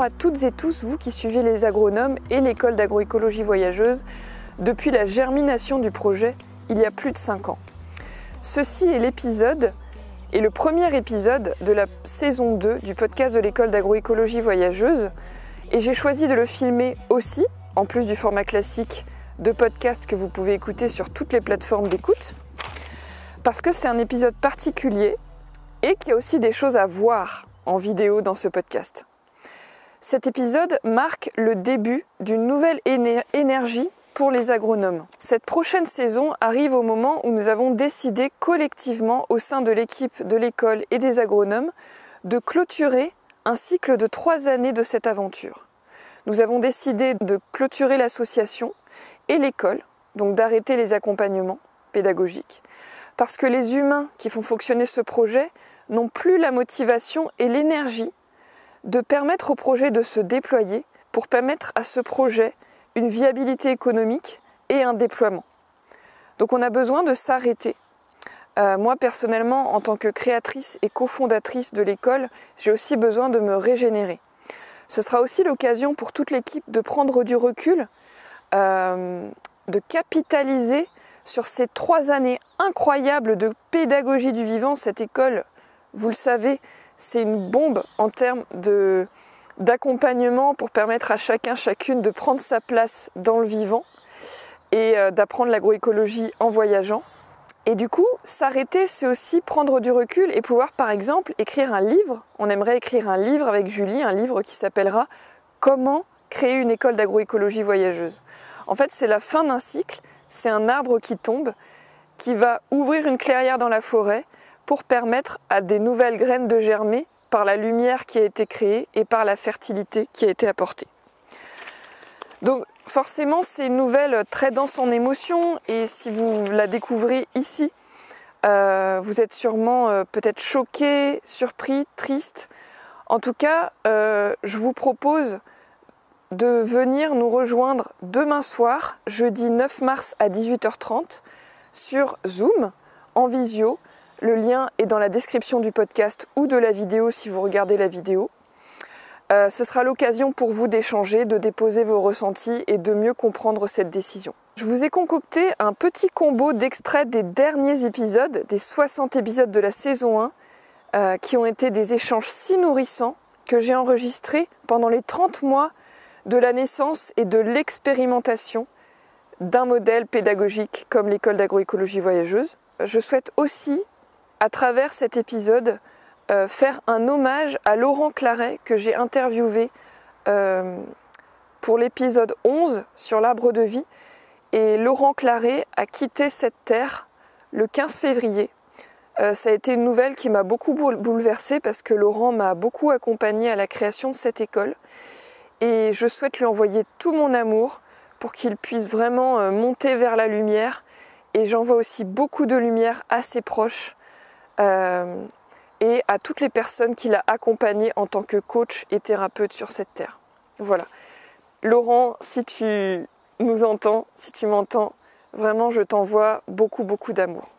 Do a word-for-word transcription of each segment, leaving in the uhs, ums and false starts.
à toutes et tous, vous qui suivez les agronomes et l'école d'agroécologie voyageuse depuis la germination du projet il y a plus de cinq ans. Ceci est l'épisode et le premier épisode de la saison deux du podcast de l'école d'agroécologie voyageuse et j'ai choisi de le filmer aussi, en plus du format classique de podcast que vous pouvez écouter sur toutes les plateformes d'écoute, parce que c'est un épisode particulier et qu'il y a aussi des choses à voir en vidéo dans ce podcast. Cet épisode marque le début d'une nouvelle éner- énergie pour les agronomes. Cette prochaine saison arrive au moment où nous avons décidé collectivement au sein de l'équipe de l'école et des agronomes de clôturer un cycle de trois années de cette aventure. Nous avons décidé de clôturer l'association et l'école, donc d'arrêter les accompagnements pédagogiques, parce que les humains qui font fonctionner ce projet n'ont plus la motivation et l'énergie de permettre au projet de se déployer pour permettre à ce projet une viabilité économique et un déploiement. Donc on a besoin de s'arrêter. Euh, moi personnellement, en tant que créatrice et cofondatrice de l'école, j'ai aussi besoin de me régénérer. Ce sera aussi l'occasion pour toute l'équipe de prendre du recul, euh, de capitaliser sur ces trois années incroyables de pédagogie du vivant. Cette école, vous le savez, c'est une bombe en termes de, d'accompagnement pour permettre à chacun, chacune de prendre sa place dans le vivant et euh, d'apprendre l'agroécologie en voyageant. Et du coup, s'arrêter, c'est aussi prendre du recul et pouvoir, par exemple, écrire un livre. On aimerait écrire un livre avec Julie, un livre qui s'appellera « Comment créer une école d'agroécologie voyageuse ». En fait, c'est la fin d'un cycle, c'est un arbre qui tombe, qui va ouvrir une clairière dans la forêt pour permettre à des nouvelles graines de germer par la lumière qui a été créée et par la fertilité qui a été apportée. Donc forcément, c'est une nouvelle très dense en émotions et si vous la découvrez ici, euh, vous êtes sûrement euh, peut-être choqué, surpris, triste. En tout cas, euh, je vous propose de venir nous rejoindre demain soir, jeudi neuf mars à dix-huit heures trente, sur Zoom, en visio. Le lien est dans la description du podcast ou de la vidéo si vous regardez la vidéo. Euh, ce sera l'occasion pour vous d'échanger, de déposer vos ressentis et de mieux comprendre cette décision. Je vous ai concocté un petit combo d'extraits des derniers épisodes, des soixante épisodes de la saison un, euh, qui ont été des échanges si nourrissants que j'ai enregistrés pendant les trente mois de la naissance et de l'expérimentation d'un modèle pédagogique comme l'école d'agroécologie voyageuse. Je souhaite aussi, à travers cet épisode, euh, faire un hommage à Laurent Claret que j'ai interviewé euh, pour l'épisode onze sur l'arbre de vie. Et Laurent Claret a quitté cette terre le quinze février. Euh, ça a été une nouvelle qui m'a beaucoup bouleversée parce que Laurent m'a beaucoup accompagnée à la création de cette école. Et je souhaite lui envoyer tout mon amour pour qu'il puisse vraiment euh, monter vers la lumière. Et j'envoie aussi beaucoup de lumière à ses proches euh, et à toutes les personnes qu'il a accompagnées en tant que coach et thérapeute sur cette terre. Voilà. Laurent, si tu nous entends, si tu m'entends, vraiment je t'envoie beaucoup, beaucoup d'amour.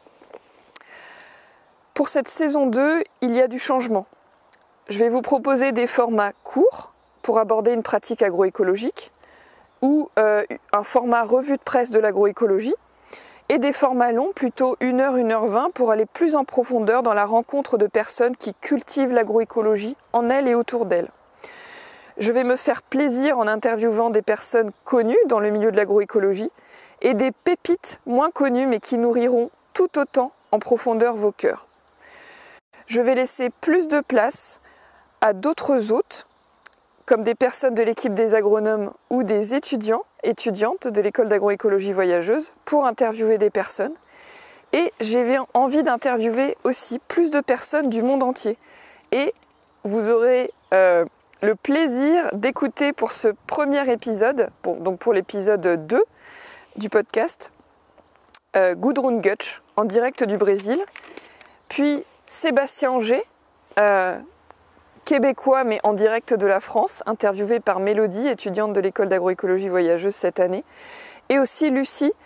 Pour cette saison deux, il y a du changement. Je vais vous proposer des formats courts pour aborder une pratique agroécologique ou euh, un format revue de presse de l'agroécologie et des formats longs, plutôt une heure, une heure vingt, pour aller plus en profondeur dans la rencontre de personnes qui cultivent l'agroécologie en elles et autour d'elles. Je vais me faire plaisir en interviewant des personnes connues dans le milieu de l'agroécologie et des pépites moins connues mais qui nourriront tout autant en profondeur vos cœurs. Je vais laisser plus de place à d'autres hôtes, comme des personnes de l'équipe des agronomes ou des étudiants, étudiantes de l'école d'agroécologie voyageuse, pour interviewer des personnes. Et j'ai envie d'interviewer aussi plus de personnes du monde entier. Et vous aurez euh, le plaisir d'écouter pour ce premier épisode, pour, donc pour l'épisode deux du podcast, euh, Gudrun Gutsch, en direct du Brésil, puis Sébastien Anger, euh, québécois mais en direct de la France, interviewé par Mélodie, étudiante de l'école d'agroécologie voyageuse cette année, et aussi Lucie,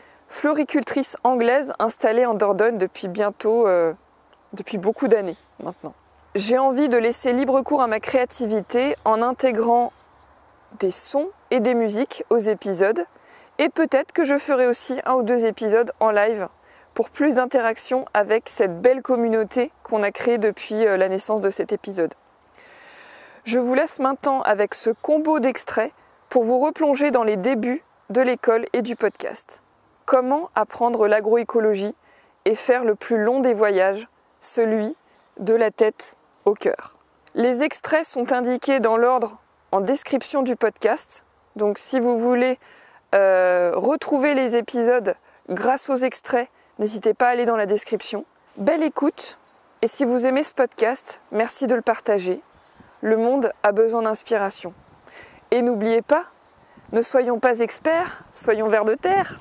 floricultrice anglaise installée en Dordogne depuis bientôt, euh, depuis beaucoup d'années maintenant. J'ai envie de laisser libre cours à ma créativité en intégrant des sons et des musiques aux épisodes. Et peut-être que je ferai aussi un ou deux épisodes en live pour plus d'interaction avec cette belle communauté qu'on a créée depuis la naissance de cet épisode. Je vous laisse maintenant avec ce combo d'extraits pour vous replonger dans les débuts de l'école et du podcast. Comment apprendre l'agroécologie et faire le plus long des voyages, celui de la tête au cœur. Les extraits sont indiqués dans l'ordre en description du podcast. Donc si vous voulez euh, retrouver les épisodes grâce aux extraits, n'hésitez pas à aller dans la description. Belle écoute, et si vous aimez ce podcast, merci de le partager. Le monde a besoin d'inspiration. Et n'oubliez pas, ne soyons pas experts, soyons vers de terre.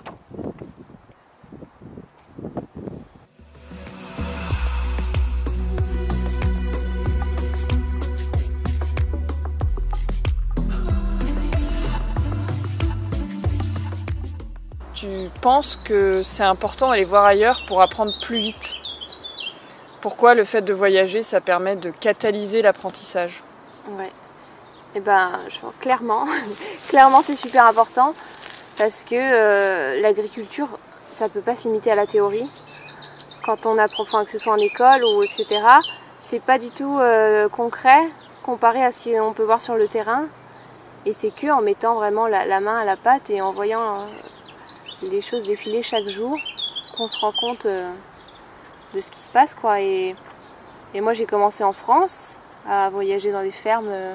Tu penses que c'est important d'aller voir ailleurs pour apprendre plus vite? Pourquoi le fait de voyager, ça permet de catalyser l'apprentissage? Ouais. Et ben, je vois clairement, clairement c'est super important parce que euh, l'agriculture, ça peut pas se limiter à la théorie. Quand on apprend, enfin, que ce soit en école ou et cetera, c'est pas du tout euh, concret comparé à ce qu'on peut voir sur le terrain. Et c'est que en mettant vraiment la, la main à la pâte et en voyant euh, les choses défiler chaque jour qu'on se rend compte euh, de ce qui se passe, quoi. Et, et moi, j'ai commencé en France à voyager dans des fermes. Euh,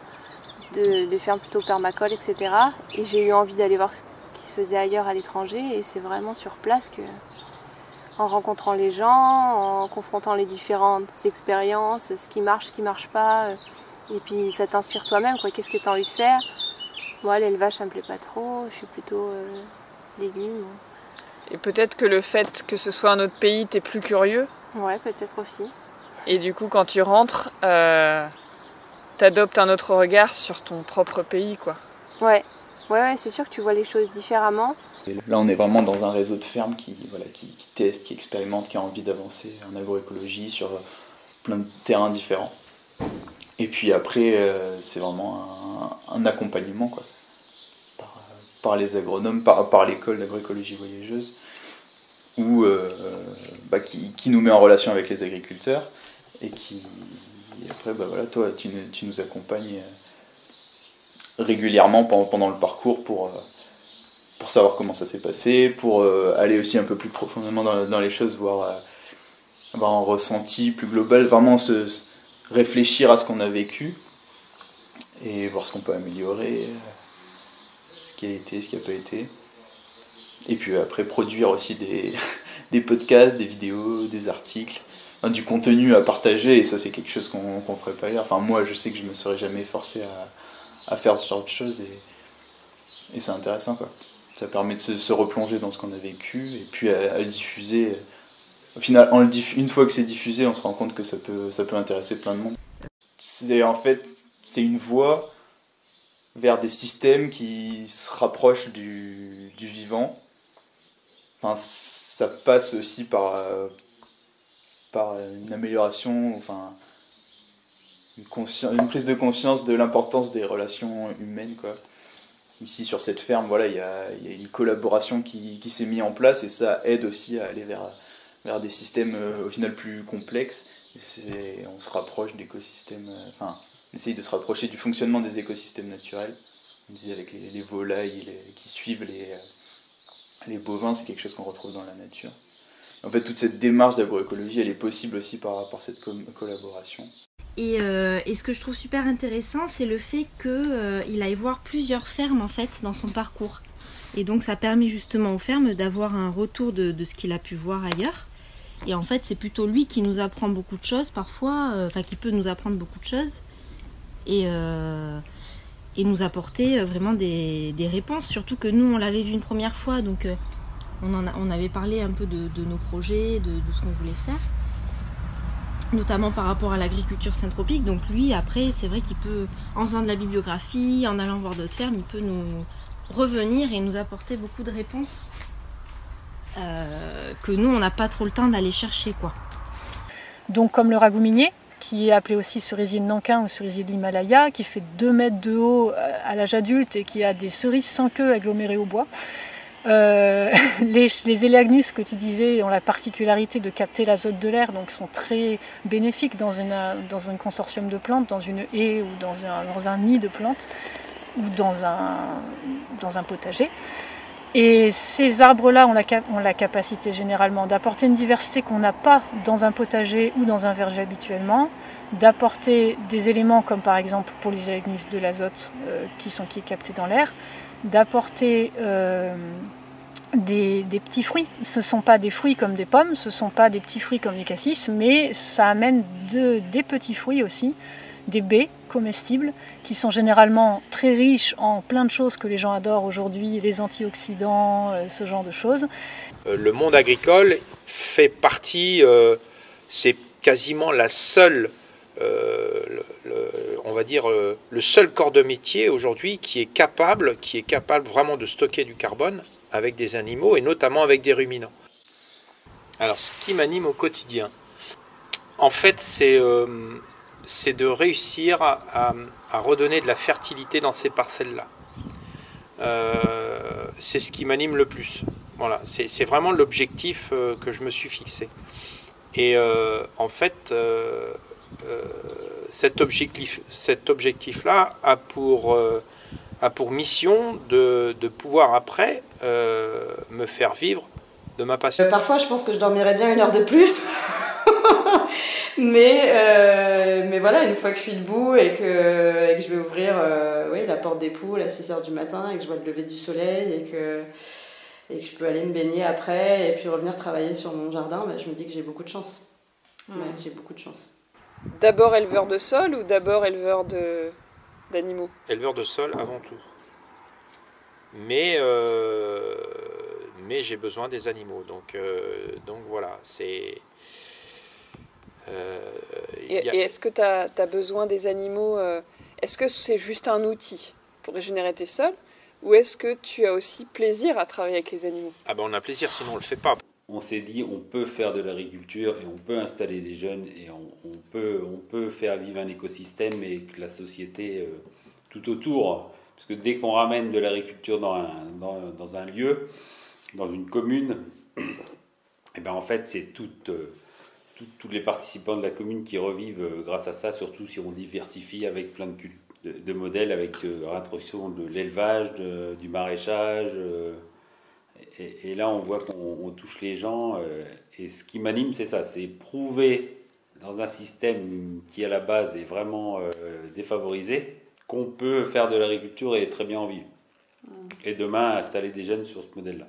De, des fermes plutôt permacoles, et cetera. Et j'ai eu envie d'aller voir ce qui se faisait ailleurs à l'étranger. Et c'est vraiment sur place que, en rencontrant les gens, en confrontant les différentes expériences, ce qui marche, ce qui marche pas, et puis ça t'inspire toi-même, quoi. Qu'est-ce que tu as envie de faire? Moi, l'élevage, ça me plaît pas trop. Je suis plutôt euh, légumes. Et peut-être que le fait que ce soit un autre pays, t'es plus curieux? Ouais, peut-être aussi. Et du coup, quand tu rentres, euh... t'adoptes un autre regard sur ton propre pays, quoi. Ouais, ouais, ouais, c'est sûr que tu vois les choses différemment. Et là, on est vraiment dans un réseau de fermes qui, voilà, qui, qui teste, qui expérimente, qui a envie d'avancer en agroécologie sur plein de terrains différents. Et puis après, euh, c'est vraiment un, un accompagnement, quoi, par, par les agronomes, par, par l'école d'agroécologie voyageuse, où, euh, bah, qui, qui nous met en relation avec les agriculteurs et qui... Et après, bah voilà, toi, tu, tu nous accompagnes régulièrement pendant, pendant le parcours pour, pour savoir comment ça s'est passé, pour aller aussi un peu plus profondément dans, dans les choses, voir avoir un ressenti plus global, vraiment se, se réfléchir à ce qu'on a vécu et voir ce qu'on peut améliorer, ce qui a été, ce qui n'a pas été. Et puis après, produire aussi des, des podcasts, des vidéos, des articles, du contenu à partager, et ça c'est quelque chose qu'on qu'on ferait pas ailleurs. Enfin, moi je sais que je me serais jamais forcé à, à faire ce genre de choses, et, et c'est intéressant, quoi. Ça permet de se, se replonger dans ce qu'on a vécu et puis à, à le diffuser. Au final, en le diff- une fois que c'est diffusé, on se rend compte que ça peut, ça peut intéresser plein de monde. C'est en fait c'est une voie vers des systèmes qui se rapprochent du, du vivant. Enfin, ça passe aussi par par une amélioration, enfin une, consci- une prise de conscience de l'importance des relations humaines, quoi. Ici sur cette ferme, voilà, il y a, y a une collaboration qui, qui s'est mise en place, et ça aide aussi à aller vers, vers des systèmes euh, au final plus complexes. Et c'est, on se rapproche d'écosystèmes, euh, enfin, on essaye de se rapprocher du fonctionnement des écosystèmes naturels. On disait avec les, les volailles les, qui suivent les, les bovins, c'est quelque chose qu'on retrouve dans la nature. En fait, toute cette démarche d'agroécologie, elle est possible aussi par, par cette co- collaboration. Et, euh, et ce que je trouve super intéressant, c'est le fait qu'il euh, aille voir plusieurs fermes en fait dans son parcours. Et donc ça permet justement aux fermes d'avoir un retour de, de ce qu'il a pu voir ailleurs. Et en fait, c'est plutôt lui qui nous apprend beaucoup de choses parfois, euh, enfin qui peut nous apprendre beaucoup de choses. Et, euh, et nous apporter vraiment des, des réponses. Surtout que nous, on l'avait vu une première fois, donc... Euh, On, en a, on avait parlé un peu de, de nos projets, de, de ce qu'on voulait faire, notamment par rapport à l'agriculture syntropique. Donc lui, après, c'est vrai qu'il peut, en faisant de la bibliographie, en allant voir d'autres fermes, il peut nous revenir et nous apporter beaucoup de réponses euh, que nous, on n'a pas trop le temps d'aller chercher, quoi. Donc comme le ragoût minier, qui est appelée aussi cerisier de Nankin ou cerisier de l'Himalaya, qui fait deux mètres de haut à l'âge adulte et qui a des cerises sans queue agglomérées au bois. Euh, les, les élagnus que tu disais ont la particularité de capter l'azote de l'air, donc sont très bénéfiques dans, une, dans un consortium de plantes, dans une haie ou dans un, dans un nid de plantes ou dans un, dans un potager. Et ces arbres-là ont la, ont la capacité généralement d'apporter une diversité qu'on n'a pas dans un potager ou dans un verger habituellement, d'apporter des éléments comme par exemple pour les élagnus de l'azote euh, qui sont qui est capté dans l'air, d'apporter euh, des, des petits fruits. Ce ne sont pas des fruits comme des pommes, ce ne sont pas des petits fruits comme les cassis, mais ça amène de, des petits fruits aussi, des baies comestibles qui sont généralement très riches en plein de choses que les gens adorent aujourd'hui, les antioxydants, euh, ce genre de choses. Le monde agricole fait partie, euh, c'est quasiment la seule, euh, le, le, on va dire, euh, le seul corps de métier aujourd'hui qui est capable, qui est capable vraiment de stocker du carbone avec des animaux et notamment avec des ruminants. Alors, ce qui m'anime au quotidien, en fait, c'est euh, c'est de réussir à, à, à redonner de la fertilité dans ces parcelles-là. Euh, c'est ce qui m'anime le plus. Voilà, c'est vraiment l'objectif euh, que je me suis fixé. Et euh, en fait, euh, euh, cet objectif, cet objectif-là a pour euh, a pour mission de, de pouvoir après euh, me faire vivre de ma passion. Euh, parfois, je pense que je dormirais bien une heure de plus. mais, euh, mais voilà, une fois que je suis debout et que, et que je vais ouvrir euh, oui, la porte des poules à six heures du matin et que je vois le lever du soleil et que, et que je peux aller me baigner après et puis revenir travailler sur mon jardin, bah, je me dis que j'ai beaucoup de chance. Mmh. Ouais, j'ai beaucoup de chance. D'abord éleveur de sol ou d'abord éleveur d'animaux? Éleveur de sol avant tout. Mais, euh, mais j'ai besoin des animaux. Donc, euh, donc voilà, c'est... Euh, et a... et est-ce que tu as, as besoin des animaux euh, Est-ce que c'est juste un outil pour régénérer tes sols? Ou est-ce que tu as aussi plaisir à travailler avec les animaux? Ah ben on a plaisir, sinon on le fait pas. On s'est dit on peut faire de l'agriculture et on peut installer des jeunes et on, on, peut, on peut faire vivre un écosystème et que la société euh, tout autour. Parce que dès qu'on ramène de l'agriculture dans un, dans, dans un lieu, dans une commune, et ben en fait c'est toute... Euh, tous les participants de la commune qui revivent grâce à ça, surtout si on diversifie avec plein de, de, de modèles, avec euh, l'introduction de l'élevage, du maraîchage. Euh, et, et là, on voit qu'on touche les gens. Euh, et ce qui m'anime, c'est ça, c'est prouver dans un système qui, à la base, est vraiment euh, défavorisé, qu'on peut faire de l'agriculture et très bien en vivre. Et demain, installer des jeunes sur ce modèle-là.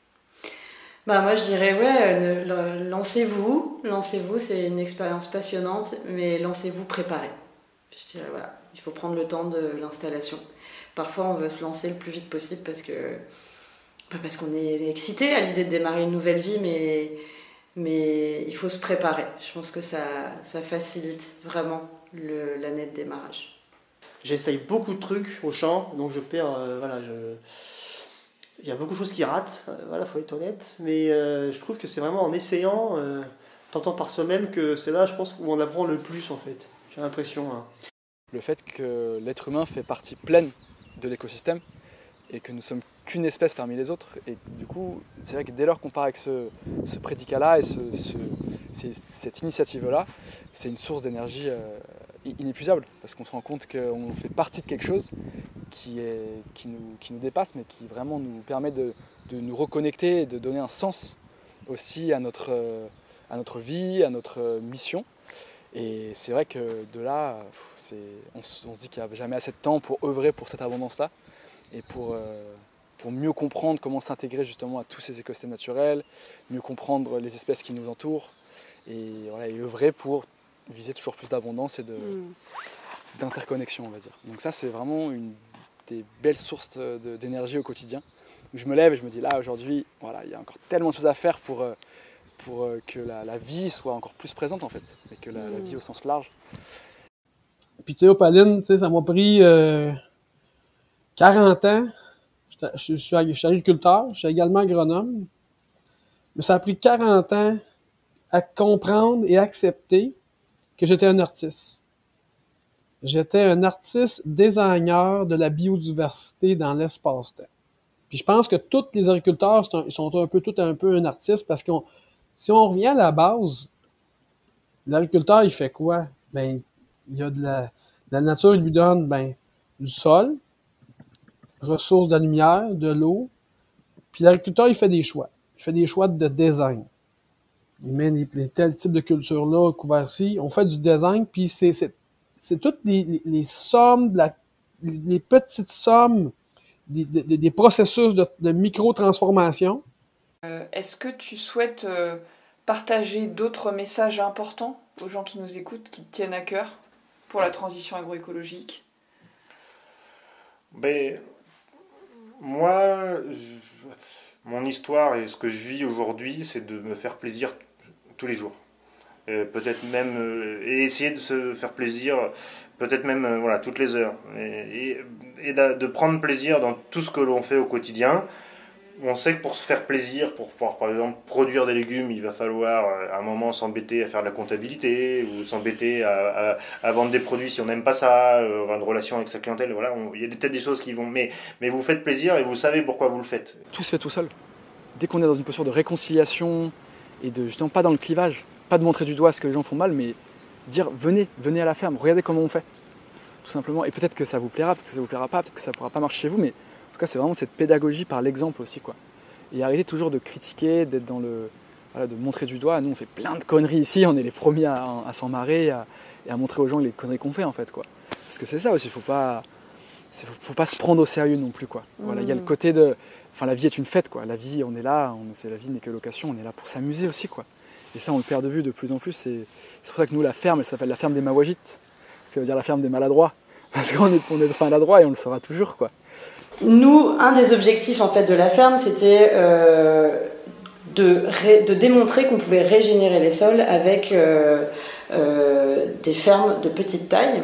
Bah moi je dirais ouais, lancez-vous, lancez-vous, c'est une expérience passionnante, mais lancez-vous préparé. Je dirais voilà, il faut prendre le temps de l'installation. Parfois on veut se lancer le plus vite possible parce que bah parce qu'on est excité à l'idée de démarrer une nouvelle vie, mais mais il faut se préparer. Je pense que ça ça facilite vraiment l'année de démarrage. J'essaye beaucoup de trucs au champ, donc je perds euh, voilà je Il y a beaucoup de choses qui ratent, voilà, faut être honnête, mais euh, je trouve que c'est vraiment en essayant, euh, tentant par soi-même, que c'est là, je pense, où on apprend le plus, en fait. J'ai l'impression. Hein. Le fait que l'être humain fait partie pleine de l'écosystème et que nous sommes qu'une espèce parmi les autres. Et du coup, c'est vrai que dès lors qu'on part avec ce, ce prédicat-là et ce, ce, cette initiative-là, c'est une source d'énergie euh, inépuisable, parce qu'on se rend compte qu'on fait partie de quelque chose qui, est, qui, nous, qui nous dépasse, mais qui vraiment nous permet de, de nous reconnecter et de donner un sens aussi à notre, à notre vie, à notre mission. Et c'est vrai que de là, on, on se dit qu'il n'y a jamais assez de temps pour œuvrer pour cette abondance-là et pour, euh, pour mieux comprendre comment s'intégrer justement à tous ces écosystèmes naturels, mieux comprendre les espèces qui nous entourent et, voilà, et œuvrer pour viser toujours plus d'abondance et de, mmh. d'interconnexion, on va dire. Donc ça, c'est vraiment une des belles sources d'énergie au quotidien. Je me lève et je me dis là, aujourd'hui, voilà, il y a encore tellement de choses à faire pour, pour que la, la vie soit encore plus présente, en fait, et que la, mmh. la vie au sens large. Puis tu sais, Opaline, tu sais, ça m'a pris euh, quarante ans. Je, je, je, suis, je suis agriculteur, je suis également agronome. Mais ça a pris quarante ans à comprendre et accepter que j'étais un artiste. J'étais un artiste designer de la biodiversité dans l'espace-temps. Puis je pense que tous les agriculteurs sont un peu, tout un peu un artiste parce que si on revient à la base, l'agriculteur, il fait quoi? Ben, il y a de la, la nature, il lui donne, ben, du sol, ressources de la lumière, de l'eau, puis l'agriculteur, il fait des choix. Il fait des choix de design. Il met les, les tels types de cultures-là, couverts-ci, on fait du design, puis c'est, c'est, c'est toutes les, les, les sommes, la, les petites sommes, des, des, des processus de, de micro-transformation. Euh, est-ce que tu souhaites euh, partager d'autres messages importants aux gens qui nous écoutent, qui te tiennent à cœur pour la transition agroécologique? Ben, moi, je, mon histoire et ce que je vis aujourd'hui, c'est de me faire plaisir tous les jours. Euh, peut-être même, euh, et essayer de se faire plaisir, peut-être même euh, voilà, toutes les heures. Et, et, et de, de prendre plaisir dans tout ce que l'on fait au quotidien. On sait que pour se faire plaisir, pour pouvoir par exemple produire des légumes, il va falloir à un moment s'embêter à faire de la comptabilité ou s'embêter à, à, à vendre des produits si on n'aime pas ça, euh, avoir une relation avec sa clientèle. Voilà, on, il y a peut-être des choses qui vont, mais, mais vous faites plaisir et vous savez pourquoi vous le faites. Tout se fait tout seul. Dès qu'on est dans une posture de réconciliation et de justement pas dans le clivage, pas de montrer du doigt ce que les gens font mal, mais dire venez, venez à la ferme, regardez comment on fait, tout simplement. Et peut-être que ça vous plaira, peut-être que ça vous plaira pas, peut-être que ça pourra pas marcher chez vous, mais en tout cas, c'est vraiment cette pédagogie par l'exemple aussi, quoi. Et arrêter toujours de critiquer, d'être dans le, voilà, de montrer du doigt. Nous, on fait plein de conneries ici, on est les premiers à, à s'en marrer à, et à montrer aux gens les conneries qu'on fait, en fait, quoi. Parce que c'est ça aussi, il faut pas, faut, faut pas se prendre au sérieux non plus, quoi. Voilà, il y a le côté de, enfin, la vie est une fête, quoi. La vie, on est là, on, c'est la vie n'est que location, on est là pour s'amuser aussi, quoi. Et ça, on le perd de vue de plus en plus. C'est, c'est pour ça que nous, la ferme, elle s'appelle la ferme des Mawajites. Ça veut dire la ferme des maladroits, parce qu'on est, on est maladroits et on le sera toujours, quoi. Nous, un des objectifs en fait de la ferme, c'était euh, de, ré, de démontrer qu'on pouvait régénérer les sols avec euh, euh, des fermes de petite taille.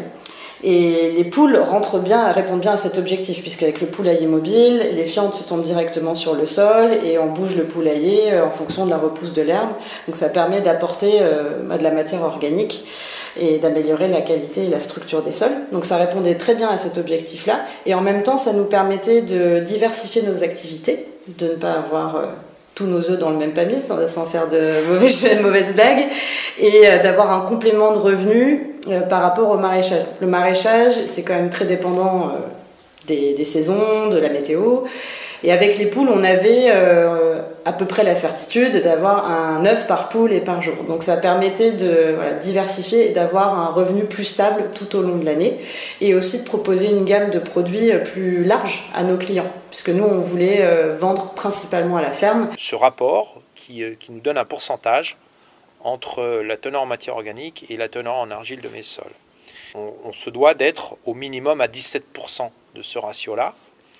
Et les poules rentrent bien, répondent bien à cet objectif, puisqu'avec le poulailler mobile, les fientes se tombent directement sur le sol et on bouge le poulailler en fonction de la repousse de l'herbe. Donc ça permet d'apporter euh, de la matière organique et d'améliorer la qualité et la structure des sols. Donc ça répondait très bien à cet objectif-là. Et en même temps, ça nous permettait de diversifier nos activités, de ne pas avoir euh, tous nos œufs dans le même panier, sans, sans faire de mauvaises, mauvaises blagues, et euh, d'avoir un complément de revenus euh, par rapport au maraîchage. Le maraîchage, c'est quand même très dépendant euh, des, des saisons, de la météo. Et avec les poules, on avait euh, à peu près la certitude d'avoir un œuf par poule et par jour. Donc ça permettait de voilà, diversifier et d'avoir un revenu plus stable tout au long de l'année. Et aussi de proposer une gamme de produits plus large à nos clients. Puisque nous, on voulait euh, vendre principalement à la ferme. Ce rapport qui, euh, qui nous donne un pourcentage entre la teneur en matière organique et la teneur en argile de mes sols. On, on se doit d'être au minimum à dix-sept pour cent de ce ratio-là.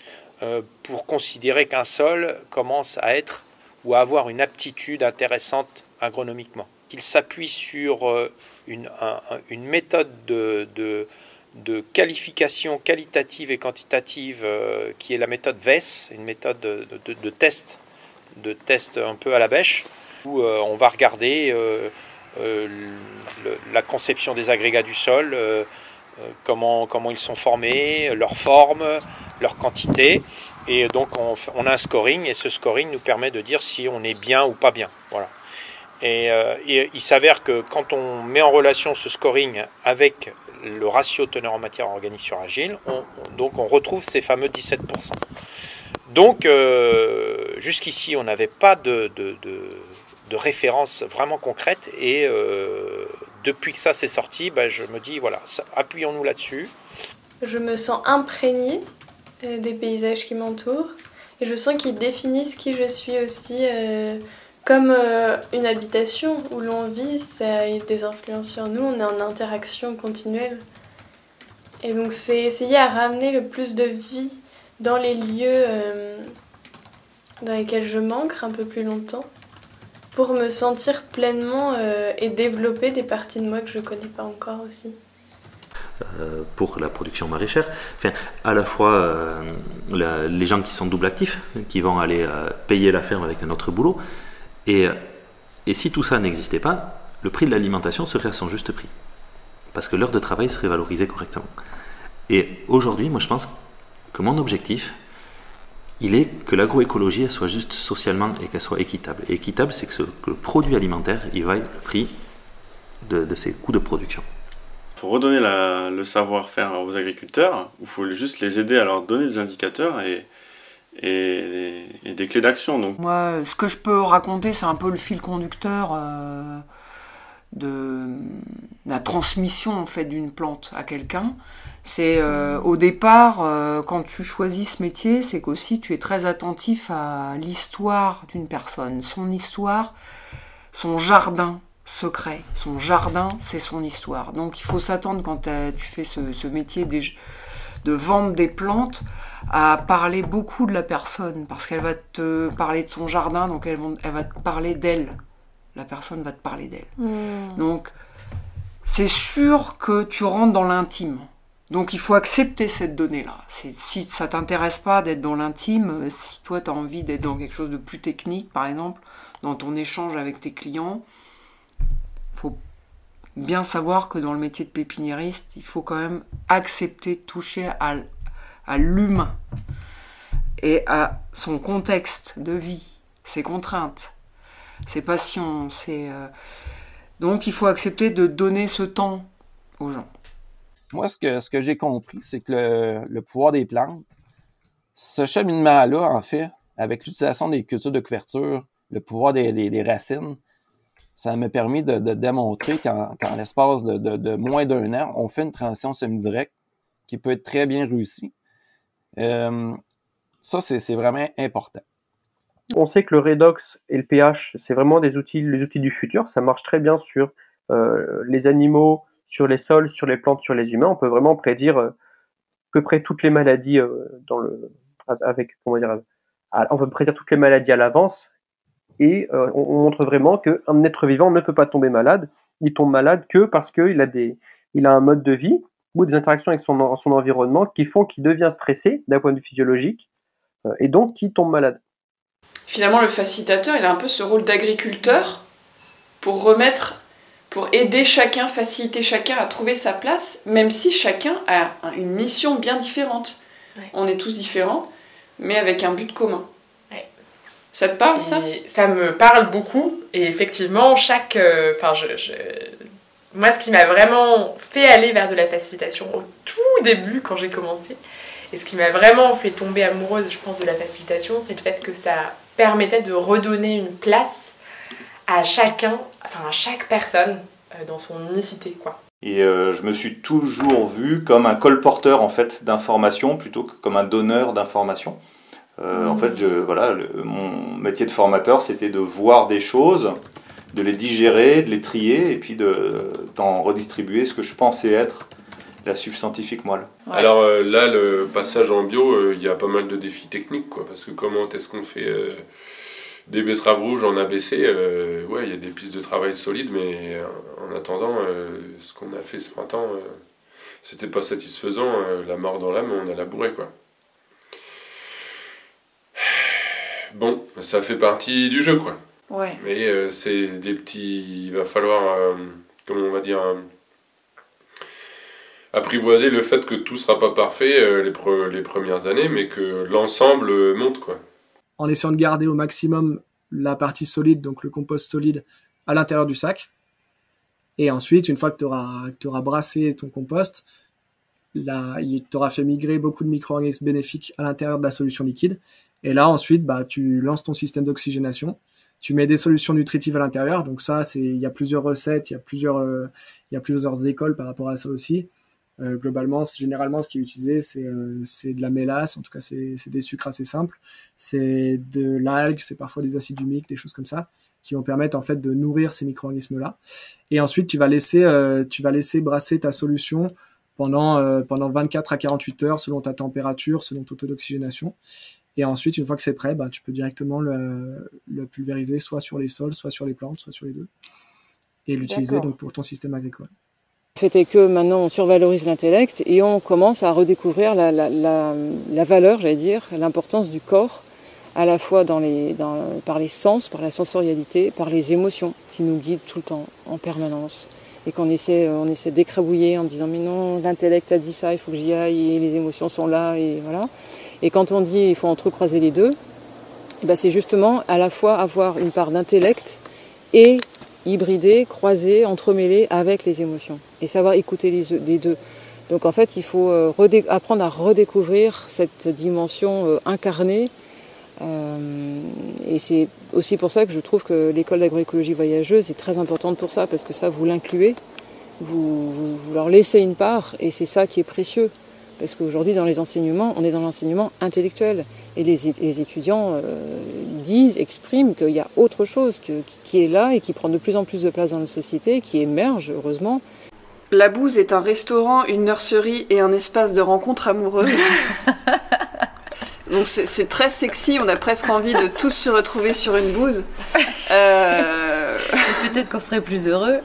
Pour considérer qu'un sol commence à être ou à avoir une aptitude intéressante agronomiquement. Qu'il s'appuie sur une, un, une méthode de, de, de qualification qualitative et quantitative euh, qui est la méthode V E S, une méthode de, de, de test, de test un peu à la bêche, où euh, on va regarder euh, euh, le, la conception des agrégats du sol, euh, Comment, comment ils sont formés, leur forme, leur quantité. Et donc on, on a un scoring et ce scoring nous permet de dire si on est bien ou pas bien. Voilà. Et, euh, et il s'avère que quand on met en relation ce scoring avec le ratio teneur en matière organique sur argile, on, on, donc on retrouve ces fameux dix-sept pour cent. Donc euh, jusqu'ici on n'avait pas de, de, de, de référence vraiment concrète et euh, depuis que ça s'est sorti, ben je me dis, voilà, ça, appuyons-nous là-dessus. Je me sens imprégnée euh, des paysages qui m'entourent et je sens qu'ils définissent qui je suis aussi. Euh, comme euh, une habitation où l'on vit, ça a des influences sur nous, on est en interaction continuelle. Et donc c'est essayer à ramener le plus de vie dans les lieux euh, dans lesquels je m'ancre un peu plus longtemps, pour me sentir pleinement euh, et développer des parties de moi que je ne connais pas encore aussi. Euh, pour la production maraîchère, enfin, à la fois euh, la, les gens qui sont double actifs, qui vont aller euh, payer la ferme avec un autre boulot, et, et si tout ça n'existait pas, le prix de l'alimentation serait à son juste prix. parce que l'heure de travail serait valorisée correctement. Et aujourd'hui, moi je pense que mon objectif, il est que l'agroécologie elle soit juste socialement et qu'elle soit équitable. Et équitable, c'est que, ce, que le produit alimentaire, il vaille le prix de, de ses coûts de production. Il faut redonner la, le savoir-faire aux agriculteurs, il faut juste les aider à leur donner des indicateurs et, et, et des clés d'action. Donc. Moi, ce que je peux raconter, c'est un peu le fil conducteur euh, de la transmission en fait, d'une plante à quelqu'un. C'est euh, au départ, euh, quand tu choisis ce métier, c'est qu'aussi tu es très attentif à l'histoire d'une personne, son histoire, son jardin secret. Son jardin, c'est son histoire. Donc il faut s'attendre quand tu fais ce, ce métier de, de vendre des plantes à parler beaucoup de la personne parce qu'elle va te parler de son jardin, donc elle, elle va te parler d'elle. La personne va te parler d'elle. Mmh. Donc c'est sûr que tu rentres dans l'intime. Donc il faut accepter cette donnée-là. C'est, si ça t'intéresse pas d'être dans l'intime, si toi tu as envie d'être dans quelque chose de plus technique, par exemple, dans ton échange avec tes clients, il faut bien savoir que dans le métier de pépiniériste, il faut quand même accepter de toucher à, à l'humain et à son contexte de vie, ses contraintes, ses passions. Ses, euh... Donc il faut accepter de donner ce temps aux gens. Moi, ce que, ce que j'ai compris, c'est que le, le pouvoir des plantes, ce cheminement-là, en fait, avec l'utilisation des cultures de couverture, le pouvoir des, des, des racines, ça m'a permis de, de démontrer qu'en, qu'en l'espace de, de, de moins d'un an, on fait une transition semi-directe qui peut être très bien réussie. Euh, ça, c'est, c'est vraiment important. On sait que le redox et le pH, c'est vraiment des outils, les outils du futur. Ça marche très bien sur euh, les animaux, sur les sols, sur les plantes, sur les humains. On peut vraiment prédire euh, à peu près toutes les maladies euh, dans le, avec, comment dire, à, on peut prédire toutes les maladies à l'avance. Et euh, on, on montre vraiment qu'un être vivant ne peut pas tomber malade. Il tombe malade que parce qu'il a des, il a un mode de vie ou des interactions avec son, son environnement qui font qu'il devient stressé d'un point de vue physiologique euh, et donc qu'il tombe malade. Finalement, le facilitateur, il a un peu ce rôle d'agriculteur pour remettre, pour aider chacun, faciliter chacun à trouver sa place, même si chacun a une mission bien différente. Ouais. On est tous différents, mais avec un but commun. Ouais. Ça te parle, ça ? Ça me parle beaucoup, et effectivement, chaque... Enfin, euh, je, je... moi, ce qui m'a vraiment fait aller vers de la facilitation au tout début, quand j'ai commencé, et ce qui m'a vraiment fait tomber amoureuse, je pense, de la facilitation, c'est le fait que ça permettait de redonner une place à chacun, enfin à chaque personne euh, dans son unicité, quoi. Et euh, je me suis toujours vu comme un colporteur en fait d'informations plutôt que comme un donneur d'informations. Euh, mmh. En fait, je, voilà, le, mon métier de formateur, c'était de voir des choses, de les digérer, de les trier et puis de, d'en redistribuer ce que je pensais être la substantifique moelle. Ouais. Alors euh, là, le passage en bio, il euh, y a pas mal de défis techniques, quoi, parce que comment est-ce qu'on fait euh, des betteraves rouges en A B C, euh, ouais, il y a des pistes de travail solides, mais euh, en attendant, euh, ce qu'on a fait ce printemps, euh, c'était pas satisfaisant, euh, la mort dans l'âme, on a labouré, quoi. Bon, ça fait partie du jeu, quoi. Ouais. Mais euh, c'est des petits... Il va falloir, euh, comment on va dire... Euh, apprivoiser le fait que tout sera pas parfait euh, les, pre- les premières années, mais que l'ensemble euh, monte, quoi. En essayant de garder au maximum la partie solide, donc le compost solide, à l'intérieur du sac. Et ensuite, une fois que tu auras brassé ton compost, là, il t'aura fait migrer beaucoup de micro-organismes bénéfiques à l'intérieur de la solution liquide. Et là, ensuite, bah, tu lances ton système d'oxygénation. Tu mets des solutions nutritives à l'intérieur. Donc ça, c'est, il y a plusieurs recettes, il y a plusieurs, euh, il y a plusieurs écoles par rapport à ça aussi. Euh, globalement, généralement, ce qui est utilisé, c'est, euh, c'est de la mélasse, en tout cas, c'est, c'est des sucres assez simples, c'est de l'algue, c'est parfois des acides humiques, des choses comme ça, qui vont permettre en fait de nourrir ces micro-organismes-là. Et ensuite, tu vas laisser, euh, tu vas laisser brasser ta solution pendant, euh, pendant vingt-quatre à quarante-huit heures, selon ta température, selon ton taux d'oxygénation. Et ensuite, une fois que c'est prêt, bah, tu peux directement le, le pulvériser, soit sur les sols, soit sur les plantes, soit sur les deux, et l'utiliser donc pour ton système agricole. Le fait est que maintenant on survalorise l'intellect et on commence à redécouvrir la, la, la, la valeur, j'allais dire, l'importance du corps, à la fois dans les, dans, par les sens, par la sensorialité, par les émotions qui nous guident tout le temps, en permanence. et qu'on essaie, on essaie d'écrabouiller en disant mais non, l'intellect a dit ça, il faut que j'y aille, et les émotions sont là, et voilà. Et quand on dit il faut entrecroiser les deux, et ben c'est justement à la fois avoir une part d'intellect et hybrider, croiser, entremêler avec les émotions, et savoir écouter les, les deux. Donc en fait, il faut euh, redé- apprendre à redécouvrir cette dimension euh, incarnée. Euh, et c'est aussi pour ça que je trouve que l'école d'agroécologie voyageuse est très importante pour ça, parce que ça, vous l'incluez, vous, vous, vous leur laissez une part, et c'est ça qui est précieux. Parce qu'aujourd'hui, dans les enseignements, on est dans l'enseignement intellectuel. Et les, les étudiants euh, disent, expriment qu'il y a autre chose que, qui est là et qui prend de plus en plus de place dans la société, qui émerge, heureusement. La Bouse est un restaurant, une nurserie et un espace de rencontre amoureuse. Donc c'est, c'est très sexy, on a presque envie de tous se retrouver sur une bouse. Euh... Peut-être qu'on serait plus heureux.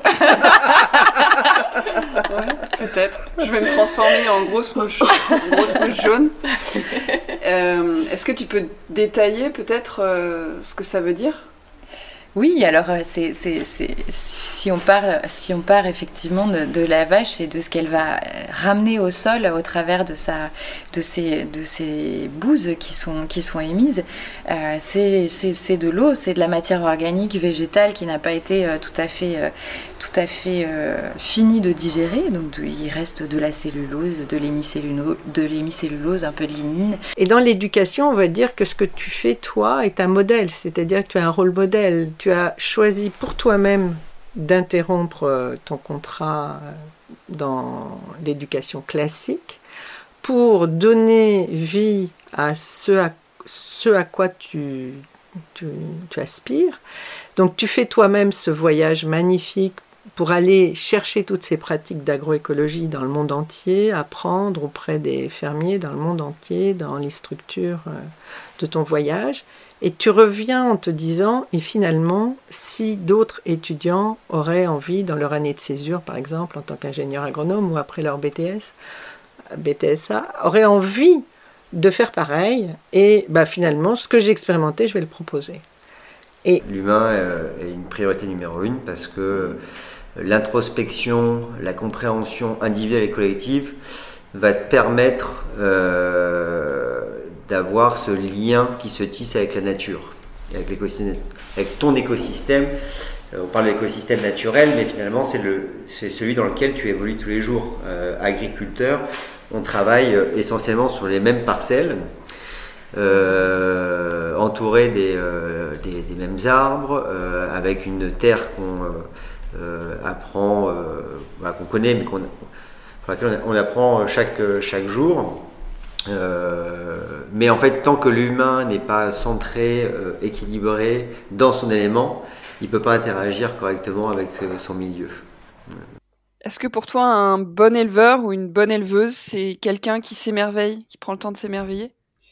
Ouais, peut-être. Je vais me transformer en grosse mouche, en grosse mouche jaune. Euh, est-ce que tu peux détailler peut-être euh, ce que ça veut dire ? Oui, alors c'est, c'est, c'est, si, on part, si on part effectivement de, de la vache et de ce qu'elle va ramener au sol au travers de, sa, de, ces, de ces bouses qui sont, qui sont émises, euh, c'est, c'est, c'est de l'eau, c'est de la matière organique végétale qui n'a pas été euh, tout à fait, euh, tout à fait euh, finie de digérer. Donc de, il reste de la cellulose, de l'hémicellulose, de l'hémicellulose, un peu de lignine. Et dans l'éducation, on va dire que ce que tu fais, toi, est un modèle, c'est-à-dire que tu as un rôle modèle. Tu as choisi pour toi-même d'interrompre ton contrat dans l'éducation classique pour donner vie à ce à, ce à quoi tu, tu, tu aspires. Donc tu fais toi-même ce voyage magnifique pour aller chercher toutes ces pratiques d'agroécologie dans le monde entier, apprendre auprès des fermiers dans le monde entier, dans les structures de ton voyage. Et tu reviens en te disant, et finalement, si d'autres étudiants auraient envie, dans leur année de césure, par exemple, en tant qu'ingénieur agronome, ou après leur B T S, B T S A, auraient envie de faire pareil, et bah, finalement, ce que j'ai expérimenté, je vais le proposer. Et l'humain est une priorité numéro une, parce que l'introspection, la compréhension individuelle et collective va te permettre euh, d'avoir ce lien qui se tisse avec la nature, avec, l'écosystème, avec ton écosystème. On parle de l'écosystème naturel, mais finalement c'est, le, c'est celui dans lequel tu évolues tous les jours. Euh, agriculteur, on travaille essentiellement sur les mêmes parcelles, euh, entourés des, euh, des, des mêmes arbres, euh, avec une terre qu'on euh, apprend, euh, voilà, qu'on connaît, mais qu'on, pour laquelle on apprend chaque, chaque jour. Euh, mais en fait, tant que l'humain n'est pas centré, euh, équilibré dans son élément, il ne peut pas interagir correctement avec euh, son milieu. Est-ce que pour toi, un bon éleveur ou une bonne éleveuse, c'est quelqu'un qui s'émerveille, qui prend le temps de s'émerveiller ?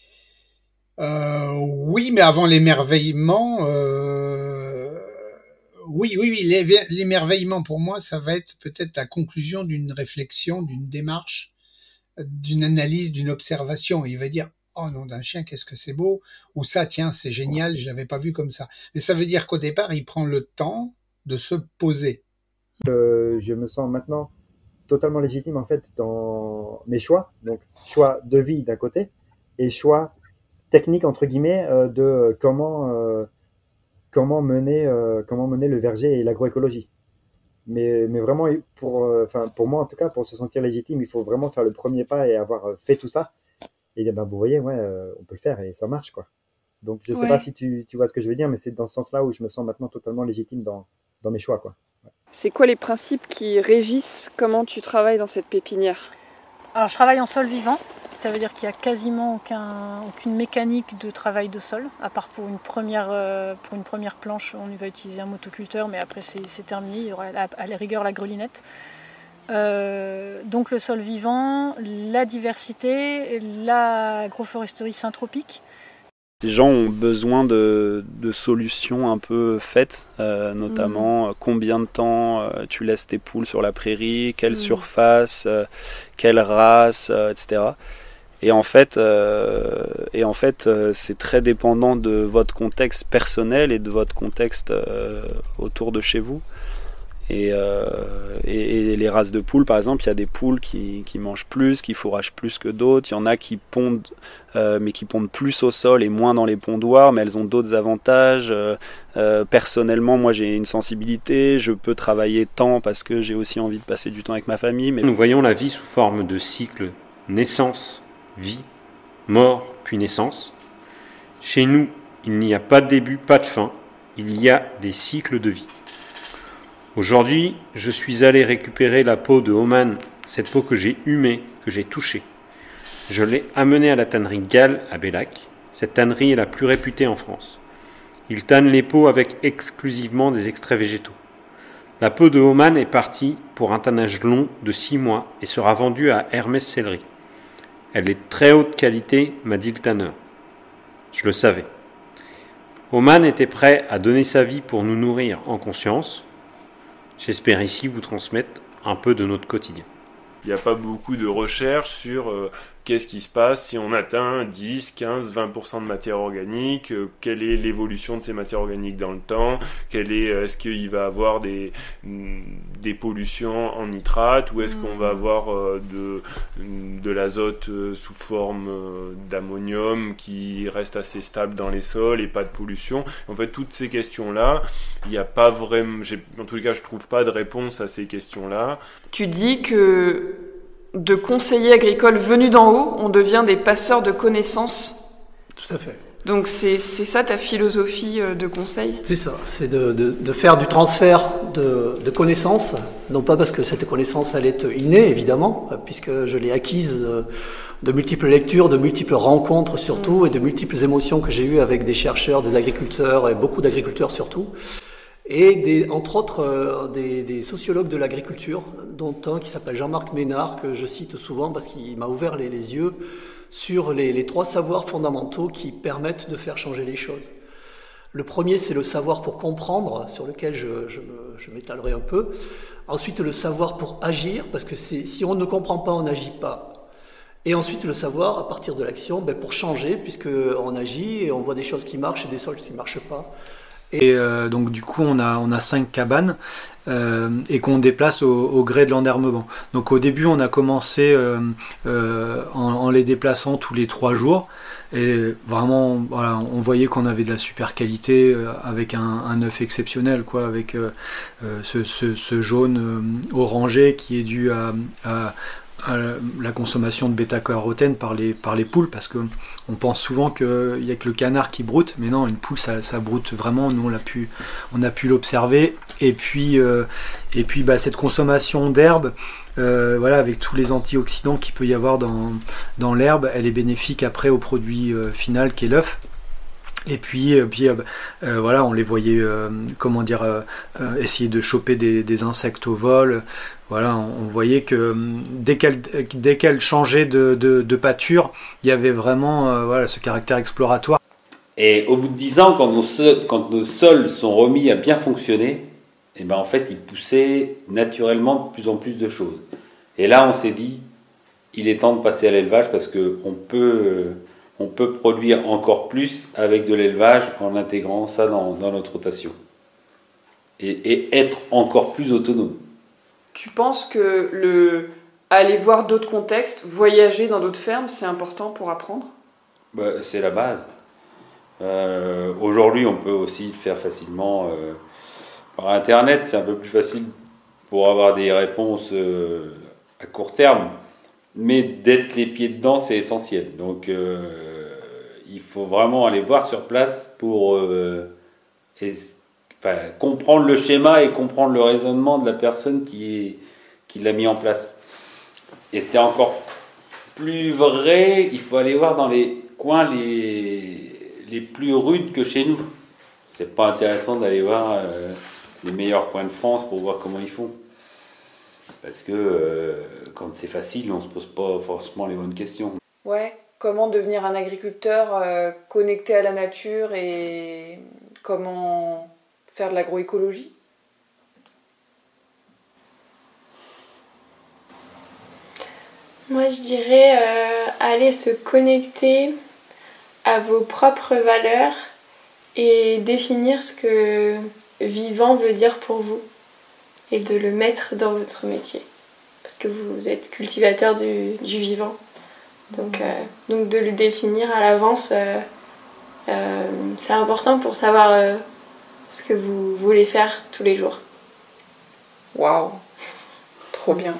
euh, Oui, mais avant l'émerveillement, euh... oui, oui, oui, l'émerveillement pour moi, ça va être peut-être la conclusion d'une réflexion, d'une démarche, d'une analyse, d'une observation. Il va dire « Oh non, d'un chien, qu'est-ce que c'est beau !» ou « Ça, tiens, c'est génial, je l'avais pas vu comme ça. » Mais ça veut dire qu'au départ, il prend le temps de se poser. Euh, je me sens maintenant totalement légitime en fait dans mes choix. Donc, choix de vie d'un côté et choix technique entre guillemets euh, de comment, euh, comment, mener, euh, comment mener le verger et l'agroécologie. Mais, mais vraiment, pour, enfin, euh, pour moi en tout cas, pour se sentir légitime, il faut vraiment faire le premier pas et avoir fait tout ça. Et ben, vous voyez, ouais, euh, on peut le faire et ça marche, quoi. Donc, je sais ouais. pas si tu, tu vois ce que je veux dire, mais c'est dans ce sens-là où je me sens maintenant totalement légitime dans, dans mes choix, quoi. Ouais. C'est quoi les principes qui régissent comment tu travailles dans cette pépinière ? Alors, je travaille en sol vivant. Ça veut dire qu'il n'y a quasiment aucun, aucune mécanique de travail de sol, à part pour une première, euh, pour une première planche, on va utiliser un motoculteur, mais après c'est, c'est terminé, il y aura à, à la rigueur la grelinette. Euh, donc le sol vivant, la diversité, l'agroforesterie syntropique. Les gens ont besoin de, de solutions un peu faites, euh, notamment mmh. combien de temps euh, tu laisses tes poules sur la prairie, quelle mmh. surface, euh, quelle race, euh, et cetera. Et en fait, euh, et en fait euh, c'est très dépendant de votre contexte personnel et de votre contexte euh, autour de chez vous. Et, euh, et, et les races de poules, par exemple, il y a des poules qui, qui mangent plus, qui fourragent plus que d'autres. Il y en a qui pondent, euh, mais qui pondent plus au sol et moins dans les pondoirs, mais elles ont d'autres avantages. Euh, euh, personnellement, moi, j'ai une sensibilité. Je peux travailler tant parce que j'ai aussi envie de passer du temps avec ma famille. Mais... Nous voyons la vie sous forme de cycle naissance, vie, mort, puis naissance. Chez nous, il n'y a pas de début, pas de fin. Il y a des cycles de vie. Aujourd'hui, je suis allé récupérer la peau de Oman, cette peau que j'ai humée, que j'ai touchée. Je l'ai amenée à la tannerie Gall à Bellac. Cette tannerie est la plus réputée en France. Ils tannent les peaux avec exclusivement des extraits végétaux. La peau de Oman est partie pour un tannage long de six mois et sera vendue à Hermès Sellerie. Elle est de très haute qualité, m'a dit le tanneur. Je le savais. Oman était prêt à donner sa vie pour nous nourrir en conscience. J'espère ici vous transmettre un peu de notre quotidien. Il n'y a pas beaucoup de recherches sur euh, qu'est-ce qui se passe si on atteint dix, quinze, vingt pour cent de matière organique, euh, quelle est l'évolution de ces matières organiques dans le temps, quelle est, est-ce qu'il va avoir des, des pollutions en nitrate, ou est-ce mmh. qu'on va avoir euh, de, de l'azote euh, sous forme euh, d'ammonium qui reste assez stable dans les sols et pas de pollution. En fait, toutes ces questions-là, il n'y a pas vraiment, j'ai, en tous les cas, je trouve pas de réponse à ces questions-là. Tu dis que de conseillers agricoles venus d'en haut, on devient des passeurs de connaissances. Tout à fait. Donc c'est, c'est ça ta philosophie de conseil ? C'est ça, c'est de, de, de faire du transfert de, de connaissances, non pas parce que cette connaissance elle est innée évidemment, puisque je l'ai acquise de, de multiples lectures, de multiples rencontres surtout, mmh. et de multiples émotions que j'ai eues avec des chercheurs, des agriculteurs, et beaucoup d'agriculteurs surtout. Et des, entre autres euh, des, des sociologues de l'agriculture, dont un qui s'appelle Jean-Marc Ménard, que je cite souvent parce qu'il m'a ouvert les, les yeux sur les, les trois savoirs fondamentaux qui permettent de faire changer les choses. Le premier, c'est le savoir pour comprendre, sur lequel je, je, me, je m'étalerai un peu. Ensuite, le savoir pour agir, parce que c'est, si on ne comprend pas, on n'agit pas. Et ensuite, le savoir, à partir de l'action, ben, pour changer, puisqu'on agit et on voit des choses qui marchent et des choses qui ne marchent pas. Et euh, donc du coup on a, on a cinq cabanes euh, et qu'on déplace au, au gré de l'enherbement. Donc au début on a commencé euh, euh, en, en les déplaçant tous les trois jours et vraiment voilà, on voyait qu'on avait de la super qualité euh, avec un, un œuf exceptionnel quoi, avec euh, euh, ce, ce, ce jaune euh, orangé qui est dû à, à à la consommation de bêta-carotène par les, par les poules, parce que on pense souvent qu'il n'y a que le canard qui broute, mais non, une poule ça, ça broute vraiment, nous on a pu, on a pu l'observer, et puis, euh, et puis bah, cette consommation d'herbe, euh, voilà, avec tous les antioxydants qu'il peut y avoir dans, dans l'herbe, elle est bénéfique après au produit euh, final qui est l'œuf. Et puis, euh, puis euh, euh, voilà, on les voyait, euh, comment dire, euh, euh, essayer de choper des, des insectes au vol. Voilà, on, on voyait que euh, dès qu'elle, dès qu'elle changeait de, de, de pâture, il y avait vraiment euh, voilà, ce caractère exploratoire. Et au bout de dix ans, quand nos, sols, quand nos sols sont remis à bien fonctionner, et ben en fait, ils poussaient naturellement de plus en plus de choses. Et là, on s'est dit, il est temps de passer à l'élevage parce qu'on peut... Euh, on peut produire encore plus avec de l'élevage en intégrant ça dans, dans notre rotation. Et, et être encore plus autonome. Tu penses que le aller voir d'autres contextes, voyager dans d'autres fermes, c'est important pour apprendre ? Bah, c'est la base. Euh, aujourd'hui, on peut aussi le faire facilement euh, par Internet. C'est un peu plus facile pour avoir des réponses euh, à court terme. Mais d'être les pieds dedans, c'est essentiel. Donc, euh, il faut vraiment aller voir sur place pour euh, et, enfin, comprendre le schéma et comprendre le raisonnement de la personne qui, est, qui l'a mis en place. Et c'est encore plus vrai, il faut aller voir dans les coins les, les plus rudes que chez nous. C'est pas intéressant d'aller voir euh, les meilleurs coins de France pour voir comment ils font. Parce que euh, quand c'est facile, on ne se pose pas forcément les bonnes questions. Ouais, comment devenir un agriculteur euh, connecté à la nature et comment faire de l'agroécologie ? Moi, je dirais euh, aller se connecter à vos propres valeurs et définir ce que vivant veut dire pour vous. et de le mettre dans votre métier. Parce que vous êtes cultivateur du, du vivant. Donc, euh, donc de le définir à l'avance, euh, euh, c'est important pour savoir euh, ce que vous voulez faire tous les jours. Waouh, trop bien.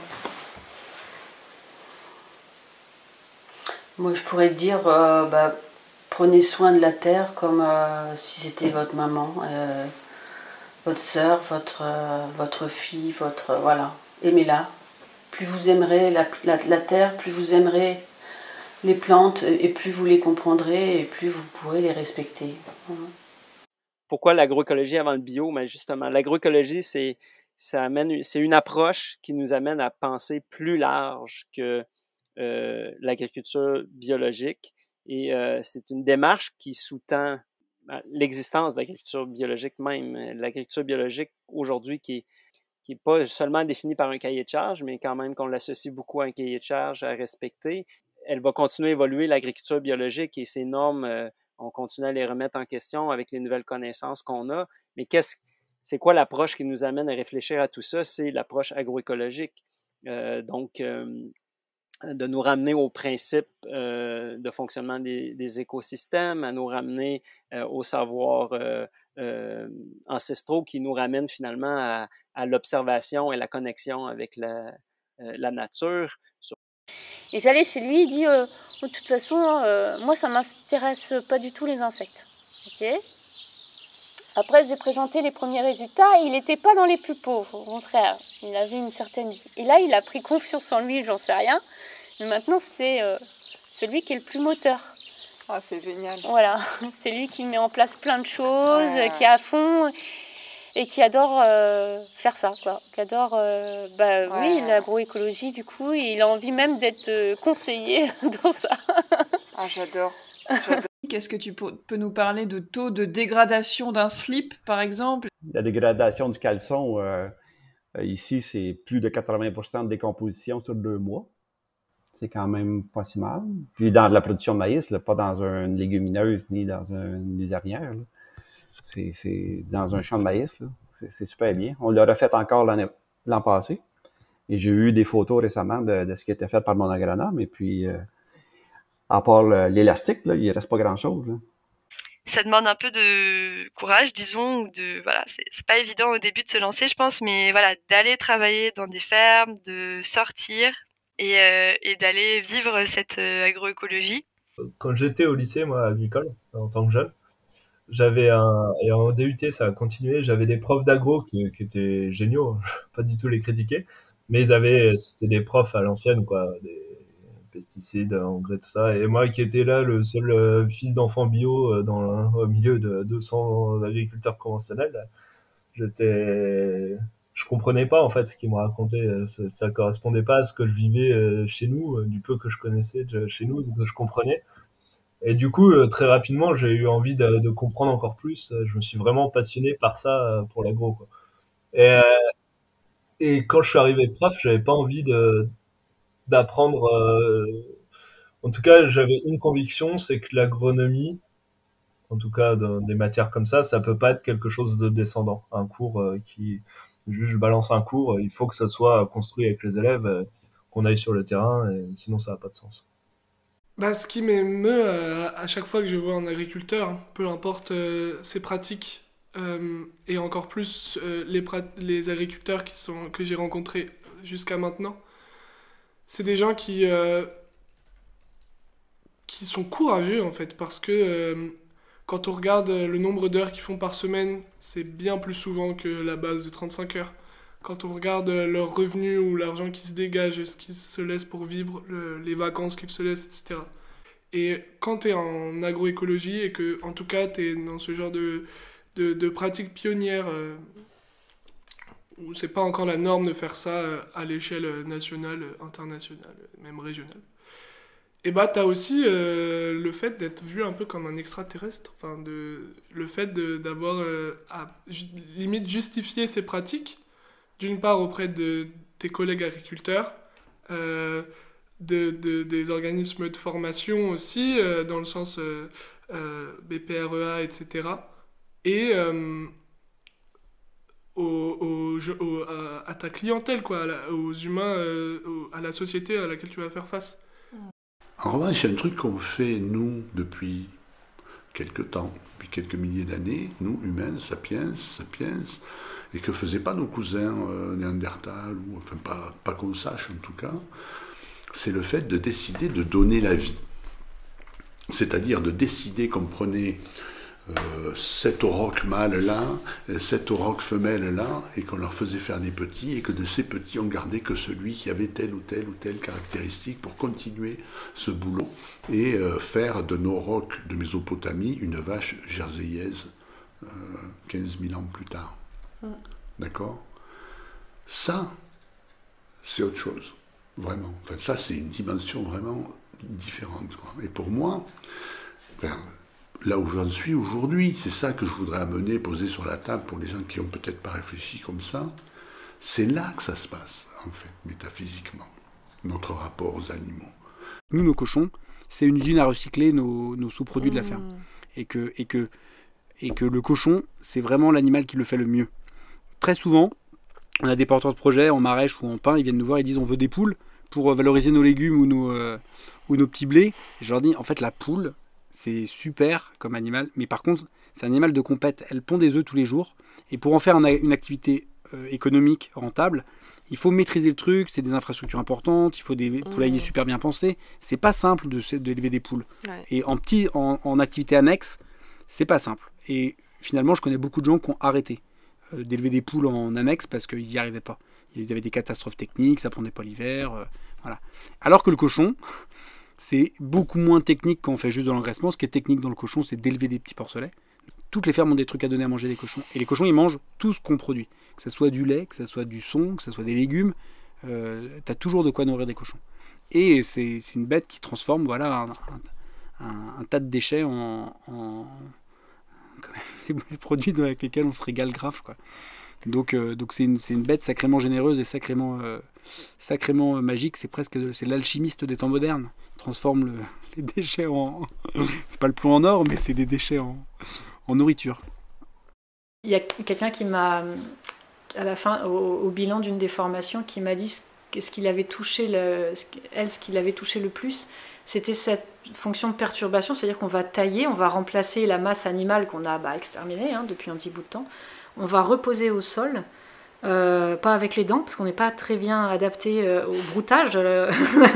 Moi, je pourrais te dire, euh, bah, prenez soin de la terre comme euh, si c'était votre maman, euh, votre sœur, votre, euh, votre fille, votre... Euh, voilà, aimez-la. Plus vous aimerez la, la, la terre, plus vous aimerez les plantes, et plus vous les comprendrez, et plus vous pourrez les respecter. Voilà. Pourquoi l'agroécologie avant le bio? Mais justement, l'agroécologie, c'est, ça amène, c'est une approche qui nous amène à penser plus large que euh, l'agriculture biologique. Et euh, c'est une démarche qui sous-tend l'existence de l'agriculture biologique même. L'agriculture biologique, aujourd'hui, qui est qui n'est pas seulement définie par un cahier de charges, mais quand même qu'on l'associe beaucoup à un cahier de charges à respecter. Elle va continuer à évoluer, l'agriculture biologique, et ces normes, euh, on continue à les remettre en question avec les nouvelles connaissances qu'on a. Mais qu'est-ce, c'est quoi l'approche qui nous amène à réfléchir à tout ça? C'est l'approche agroécologique. Euh, donc, euh, de nous ramener aux principes euh, de fonctionnement des, des écosystèmes, à nous ramener euh, aux savoirs euh, euh, ancestraux qui nous ramènent finalement à, à l'observation et la connexion avec la, euh, la nature. Et j'allais chez lui, il dit, euh, de toute façon, euh, moi ça m'intéresse pas du tout les insectes. Ok. Après j'ai présenté les premiers résultats et il n'était pas dans les plus pauvres, au contraire, il avait une certaine vie. Et là il a pris confiance en lui, j'en sais rien, mais maintenant c'est euh, celui qui est le plus moteur. Ah, c'est génial. Voilà, c'est lui qui met en place plein de choses, Ouais. qui est à fond et qui adore euh, faire ça, quoi. Qui adore, euh, bah Ouais. oui, l'agroécologie du coup, et il a envie même d'être euh, conseiller dans ça. Ah, j'adore. j'adore. Qu'est-ce que tu peux peux nous parler de taux de dégradation d'un slip, par exemple? La dégradation du caleçon, euh, euh, ici, c'est plus de quatre-vingts pour cent de décomposition sur deux mois. C'est quand même pas si mal. Puis dans de la production de maïs, là, pas dans une légumineuse ni dans une luzernière. Là. C'est, c'est dans un champ de maïs. Là. C'est, c'est super bien. On l'a refait encore l'année, l'an passé. Et j'ai eu des photos récemment de, de ce qui était fait par mon agronome. Et puis, euh, à part le, l'élastique, là, il reste pas grand-chose. Là. Ça demande un peu de courage, disons, ou de voilà, c'est, c'est pas évident au début de se lancer, je pense, mais voilà, d'aller travailler dans des fermes, de sortir et, euh, et d'aller vivre cette euh, agroécologie. Quand j'étais au lycée, moi, agricole, en tant que jeune, j'avais un, et en D U T, ça a continué, j'avais des profs d'agro qui, qui étaient géniaux, pas du tout les critiquer, mais ils avaient, c'était des profs à l'ancienne, quoi, des pesticides, engrais, tout ça, et moi qui étais là, le seul euh, fils d'enfant bio euh, dans, au milieu de deux cents agriculteurs conventionnels, j'étais, je comprenais pas, en fait, ce qu'ils me racontaient, ça, ça correspondait pas à ce que je vivais euh, chez nous, euh, du peu que je connaissais de chez nous, que je comprenais. Et du coup, euh, très rapidement, j'ai eu envie de, de comprendre encore plus. Je me suis vraiment passionné par ça, euh, pour l'agro, quoi. Et, euh, et quand je suis arrivé prof, j'avais pas envie de d'apprendre. Euh, en tout cas, j'avais une conviction, c'est que l'agronomie, en tout cas dans des matières comme ça, ça peut pas être quelque chose de descendant. Un cours euh, qui juste je balance un cours, il faut que ça soit construit avec les élèves, euh, qu'on aille sur le terrain, et sinon ça n'a pas de sens. Bah, ce qui m'émeut euh, à chaque fois que je vois un agriculteur, hein, peu importe euh, ses pratiques, euh, et encore plus euh, les, prat- les agriculteurs qui sont, que j'ai rencontrés jusqu'à maintenant, c'est des gens qui, euh, qui sont courageux en fait, parce que euh, quand on regarde le nombre d'heures qu'ils font par semaine, c'est bien plus souvent que la base de trente-cinq heures. Quand on regarde leurs revenus ou l'argent qui se dégage, ce qu'ils se laissent pour vivre, le, les vacances qu'ils se laissent, et cetera. Et quand tu es en agroécologie et que, en tout cas, tu es dans ce genre de, de, de pratiques pionnières euh, où c'est pas encore la norme de faire ça euh, à l'échelle nationale, internationale, même régionale, et bah tu as aussi euh, le fait d'être vu un peu comme un extraterrestre, enfin de, le fait de, d'avoir euh, à ju- limite justifier ses pratiques, d'une part auprès de tes collègues agriculteurs, euh, de, de, des organismes de formation aussi, euh, dans le sens euh, euh, B P R E A, et cetera. Et euh, aux, aux, aux, à, à ta clientèle, quoi, à la, aux humains, euh, aux, à la société à laquelle tu vas faire face. En revanche, il y a un truc qu'on fait, nous, depuis quelques temps, depuis quelques milliers d'années, nous, humains, sapiens, sapiens, et que ne faisaient pas nos cousins euh, néandertals, ou enfin pas, pas qu'on sache en tout cas, c'est le fait de décider de donner la vie. C'est-à-dire de décider qu'on prenait euh, cet auroch mâle-là, cette auroch femelle-là, et qu'on leur faisait faire des petits, et que de ces petits, on gardait que celui qui avait telle ou telle ou telle caractéristique pour continuer ce boulot, et euh, faire de nos aurochs de Mésopotamie une vache jerseillaise euh, quinze mille ans plus tard. Mm. D'accord ? Ça, c'est autre chose, vraiment. Enfin, ça, c'est une dimension vraiment différente, quoi. Et pour moi, enfin, là où j'en suis aujourd'hui, c'est ça que je voudrais amener, poser sur la table pour les gens qui n'ont peut-être pas réfléchi comme ça. C'est là que ça se passe, en fait, métaphysiquement, notre rapport aux animaux. Nous, nos cochons, c'est une usine à recycler nos, nos sous-produits mmh. de la ferme. Et que, et, que, et que le cochon, c'est vraiment l'animal qui le fait le mieux. Très souvent, on a des porteurs de projets en maraîche ou en pain, ils viennent nous voir et disent on veut des poules pour valoriser nos légumes ou nos, euh, ou nos petits blés. Et je leur dis, en fait, la poule, c'est super comme animal, mais par contre, c'est un animal de compète. Elle pond des œufs tous les jours. Et pour en faire un, une activité euh, économique rentable, il faut maîtriser le truc, c'est des infrastructures importantes, il faut des poulaillers mmh. super bien pensés. C'est pas simple de, d'élever des poules. Ouais. Et en, petit, en, en activité annexe, c'est pas simple. Et finalement, je connais beaucoup de gens qui ont arrêté euh, d'élever des poules en annexe parce qu'ils n'y arrivaient pas. Ils avaient des catastrophes techniques, ça prenait pas l'hiver, euh, voilà. Alors que le cochon, c'est beaucoup moins technique quand on fait juste de l'engraissement. Ce qui est technique dans le cochon, c'est d'élever des petits porcelets. Toutes les fermes ont des trucs à donner à manger des cochons. Et les cochons, ils mangent tout ce qu'on produit. Que ce soit du lait, que ce soit du son, que ce soit des légumes. Euh, tu as toujours de quoi nourrir des cochons. Et c'est, c'est une bête qui transforme voilà, un, un, un, un tas de déchets en, en quand même, des produits avec lesquels on se régale grave, quoi. Donc, euh, donc c'est, une, c'est une bête sacrément généreuse et sacrément, euh, sacrément magique. C'est presque c'est l'alchimiste des temps modernes. Il transforme le, les déchets en... c'est pas le plomb en or, mais c'est des déchets en, en nourriture. Il y a quelqu'un qui m'a, à la fin, au, au bilan d'une des formations, qui m'a dit ce, ce qu'il avait touché, le, ce, elle, ce qu'il avait touché le plus, c'était cette fonction de perturbation, c'est-à-dire qu'on va tailler, on va remplacer la masse animale qu'on a bah, exterminée hein, depuis un petit bout de temps. On va reposer au sol, euh, pas avec les dents, parce qu'on n'est pas très bien adapté euh, au broutage, euh,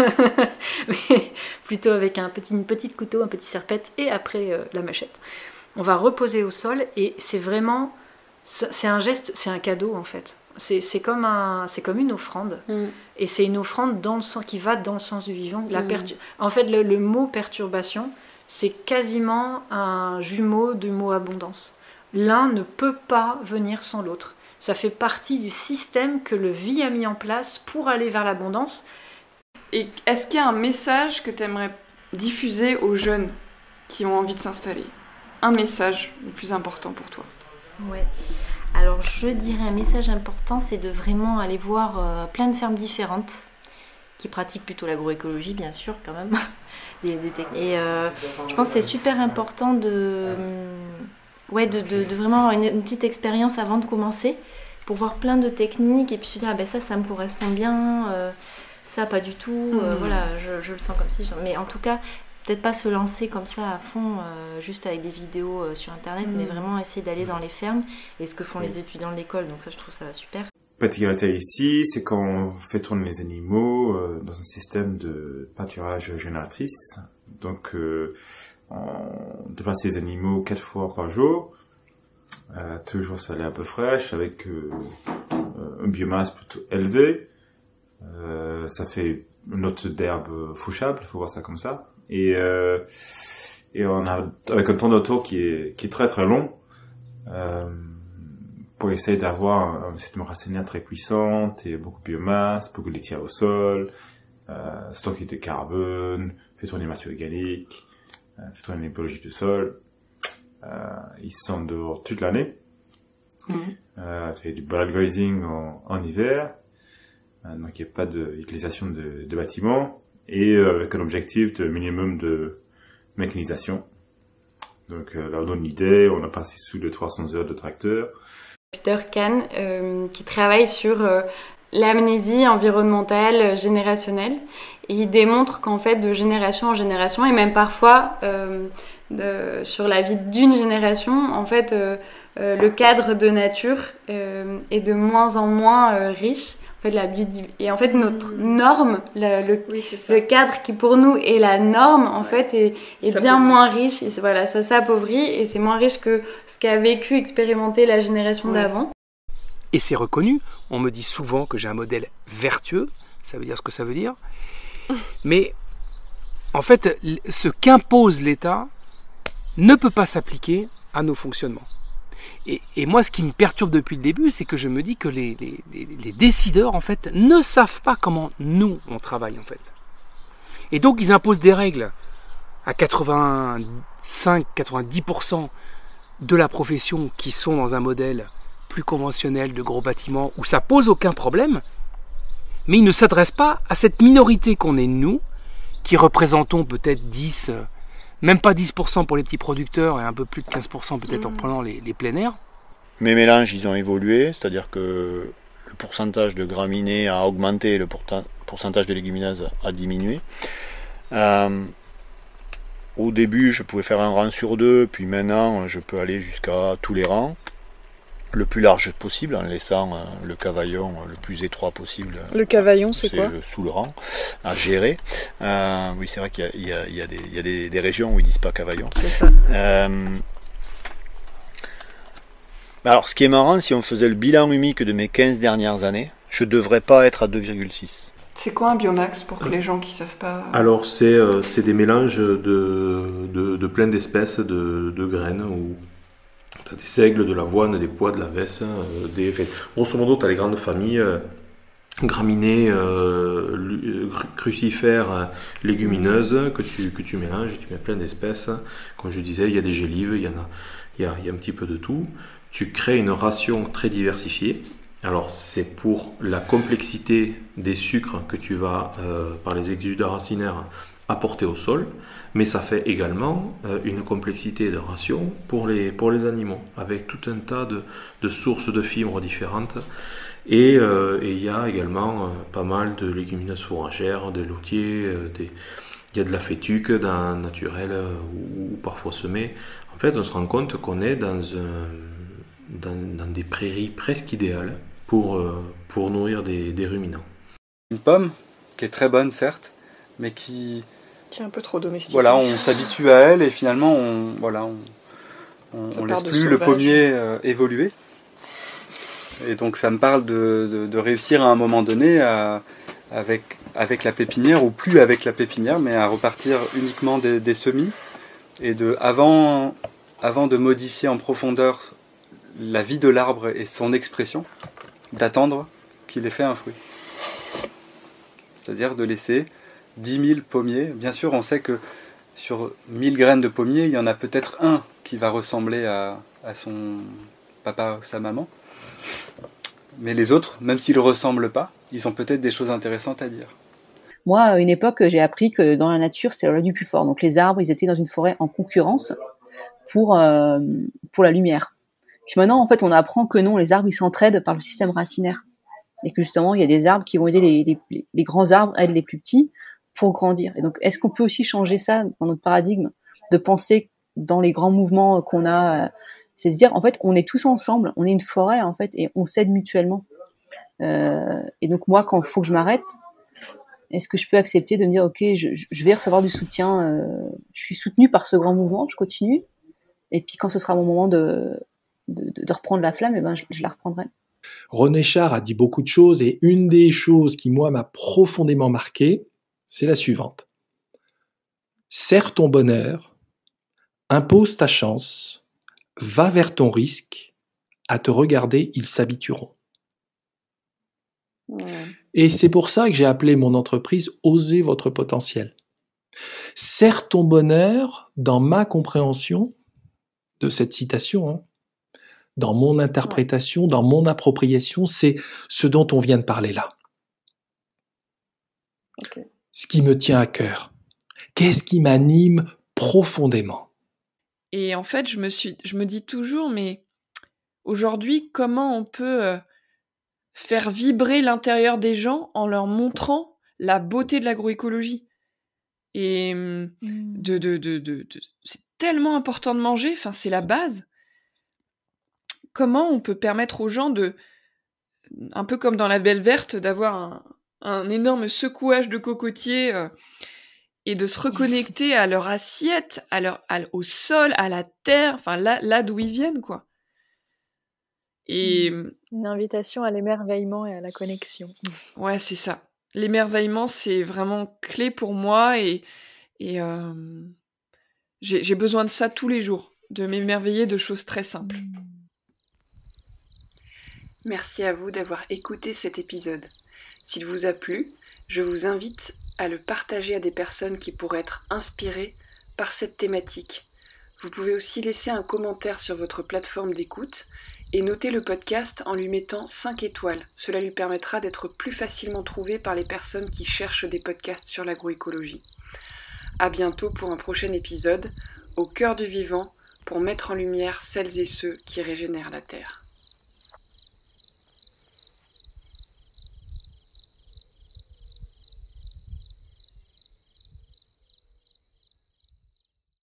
mais plutôt avec un petit, une petite couteau, un petit serpette, et après euh, la machette. On va reposer au sol, et c'est vraiment, c'est un geste, c'est un cadeau en fait. C'est, c'est, comme, un, c'est comme une offrande, mm. et c'est une offrande dans le sens, qui va dans le sens du vivant. La pertu- mm. En fait, le, le mot perturbation, c'est quasiment un jumeau du mot abondance. L'un ne peut pas venir sans l'autre. Ça fait partie du système que le vie a mis en place pour aller vers l'abondance. Et est-ce qu'il y a un message que tu aimerais diffuser aux jeunes qui ont envie de s'installer ? Un message le plus important pour toi ? Ouais. Alors je dirais un message important, c'est de vraiment aller voir euh, plein de fermes différentes qui pratiquent plutôt l'agroécologie, bien sûr, quand même. des, des techniques. Et euh, je pense que c'est super important de... Ouais, de, de, de vraiment avoir une, une petite expérience avant de commencer pour voir plein de techniques et puis se dire ah ben ça, ça me correspond bien, euh, ça pas du tout, euh, mmh. voilà, je, je le sens comme si. Je... Mais en tout cas, peut-être pas se lancer comme ça à fond, euh, juste avec des vidéos euh, sur internet, mmh. mais vraiment essayer d'aller dans les fermes et ce que font mmh. les étudiants de l'école. Donc ça, je trouve ça super. La particularité ici, c'est qu'on fait tourner les animaux euh, dans un système de pâturage génératrice. Donc euh, on déplace les animaux quatre fois par jour, euh, toujours sur l'herbe fraîche avec euh, un biomasse plutôt élevé. Euh, ça fait une note d'herbe fauchable, il faut voir ça comme ça. Et, euh, et on a avec un temps d'auto qui est qui est très très long euh, pour essayer d'avoir un, un système racinaire très puissant et beaucoup de biomasse, beaucoup de litière au sol, euh, stocker de carbone, faire tourner les matières organiques. Fait tourner une écologie du sol. Euh, ils sont dehors toute l'année. Mmh. Euh, tu fais du bulk grazing en, en hiver. Euh, donc il n'y a pas d'utilisation de, de bâtiments. Et euh, avec un objectif de minimum de mécanisation. Donc euh, là on donne une idée, on a passé sous les trois cents heures de tracteur. Peter Kahn, euh, qui travaille sur euh, l'amnésie environnementale générationnelle. Et il démontre qu'en fait, de génération en génération, et même parfois euh, de, sur la vie d'une génération, en fait, euh, euh, le cadre de nature euh, est de moins en moins euh, riche. En fait, la biodiv- et en fait, notre mmh. norme, le, le, oui, le cadre qui pour nous est la norme, en ouais. fait, est, est bien moins riche. Et voilà, ça s'appauvrit et c'est moins riche que ce qu'a vécu, expérimenté la génération ouais. d'avant. Et c'est reconnu. On me dit souvent que j'ai un modèle vertueux. Ça veut dire ce que ça veut dire. Mais en fait, ce qu'impose l'État ne peut pas s'appliquer à nos fonctionnements. Et, et moi, ce qui me perturbe depuis le début, c'est que je me dis que les, les, les décideurs, en fait, ne savent pas comment nous, on travaille, en fait. Et donc, ils imposent des règles à quatre-vingt-cinq à quatre-vingt-dix pour cent de la profession qui sont dans un modèle plus conventionnel de gros bâtiments où ça pose aucun problème, mais ils ne s'adressent pas à cette minorité qu'on est nous, qui représentons peut-être dix, même pas dix pour cent pour les petits producteurs et un peu plus de quinze pour cent peut-être en prenant les, les plein air. Mes mélanges, ils ont évolué, c'est-à-dire que le pourcentage de graminées a augmenté, le pourcentage de légumineuses a diminué. Euh, au début, je pouvais faire un rang sur deux, puis maintenant, je peux aller jusqu'à tous les rangs, le plus large possible, en laissant le cavaillon le plus étroit possible. Le cavaillon, c'est, c'est quoi le, sous le rang, à gérer. Euh, oui, c'est vrai qu'il y a, il y a, il y a, des, il y a des, des régions où ils disent pas cavaillon. C'est ça. Euh, alors, ce qui est marrant, si on faisait le bilan humique de mes quinze dernières années, je devrais pas être à deux virgule six. C'est quoi un biomax pour que les gens qui savent pas... Alors, c'est, euh, c'est des mélanges de, de, de plein d'espèces de, de graines ou... Tu as des seigles, de l'avoine, des pois, de la vesse, euh, des... Enfin, grosso modo, tu as les grandes familles, euh, graminées, euh, crucifères, euh, légumineuses, que tu, que tu mélanges, tu mets plein d'espèces. Comme je disais, il y a des gélives, il y, en a, il y, a, il y a un petit peu de tout. Tu crées une ration très diversifiée. Alors, c'est pour la complexité des sucres que tu vas, euh, par les exudats racinaires, apporter au sol, mais ça fait également euh, une complexité de ration pour les, pour les animaux, avec tout un tas de, de sources de fibres différentes. Et euh, et il y a également euh, pas mal de légumineuses fourragères, des lotiers, euh, des, il y a de la fétuque dans, naturelle euh, ou, ou parfois semée. En fait, on se rend compte qu'on est dans, un, dans, dans des prairies presque idéales pour, euh, pour nourrir des, des ruminants. Une pomme qui est très bonne, certes, mais qui... qui est un peu trop domestique. Voilà, on s'habitue à elle et finalement, on voilà, on, on, on laisse plus le pommier euh, évoluer. Et donc, ça me parle de, de, de réussir à un moment donné à, avec, avec la pépinière, ou plus avec la pépinière, mais à repartir uniquement des, des semis. Et de, avant, avant de modifier en profondeur la vie de l'arbre et son expression, d'attendre qu'il ait fait un fruit. C'est-à-dire de laisser dix mille pommiers. Bien sûr, on sait que sur mille graines de pommier, il y en a peut-être un qui va ressembler à, à son papa ou sa maman. Mais les autres, même s'ils ne ressemblent pas, ils ont peut-être des choses intéressantes à dire. Moi, à une époque, j'ai appris que dans la nature, c'était la loi du plus fort. Donc les arbres, ils étaient dans une forêt en concurrence pour, euh, pour la lumière. Puis maintenant, en fait, on apprend que non, les arbres, ils s'entraident par le système racinaire. Et que justement, il y a des arbres qui vont aider les, les, les grands arbres à aider les plus petits pour grandir. Et donc, est-ce qu'on peut aussi changer ça dans notre paradigme de penser dans les grands mouvements qu'on a, c'est de dire, en fait, on est tous ensemble, on est une forêt, en fait, et on s'aide mutuellement. Euh, et donc, moi, quand il faut que je m'arrête, est-ce que je peux accepter de me dire, ok, je, je vais recevoir du soutien, euh, je suis soutenue par ce grand mouvement, je continue, et puis quand ce sera mon moment de, de, de reprendre la flamme, eh ben, je, je la reprendrai. René Char a dit beaucoup de choses, et une des choses qui, moi, m'a profondément marqué, c'est la suivante. Serre ton bonheur, impose ta chance, va vers ton risque, à te regarder, ils s'habitueront. Ouais. Et c'est pour ça que j'ai appelé mon entreprise « Osez votre potentiel ». Serre ton bonheur, dans ma compréhension de cette citation, hein, dans mon interprétation, dans mon appropriation, c'est ce dont on vient de parler là. Okay. Ce qui me tient à cœur. Qu'est-ce qui m'anime profondément? Et en fait, je me suis, je me dis toujours, mais aujourd'hui, comment on peut euh, faire vibrer l'intérieur des gens en leur montrant la beauté de l'agroécologie. Et mmh. de, de, de, de, de, c'est tellement important de manger, enfin, c'est la base. Comment on peut permettre aux gens de, un peu comme dans La Belle Verte, d'avoir un, un énorme secouage de cocotiers euh, et de se reconnecter à leur assiette, à leur, à, au sol, à la terre, enfin là, là d'où ils viennent, quoi. Et une invitation à l'émerveillement et à la connexion. Ouais, c'est ça. L'émerveillement, c'est vraiment clé pour moi et, et euh, j'ai, j'ai besoin de ça tous les jours, de m'émerveiller de choses très simples. Merci à vous d'avoir écouté cet épisode. S'il vous a plu, je vous invite à le partager à des personnes qui pourraient être inspirées par cette thématique. Vous pouvez aussi laisser un commentaire sur votre plateforme d'écoute et noter le podcast en lui mettant cinq étoiles. Cela lui permettra d'être plus facilement trouvé par les personnes qui cherchent des podcasts sur l'agroécologie. À bientôt pour un prochain épisode, au cœur du vivant, pour mettre en lumière celles et ceux qui régénèrent la Terre.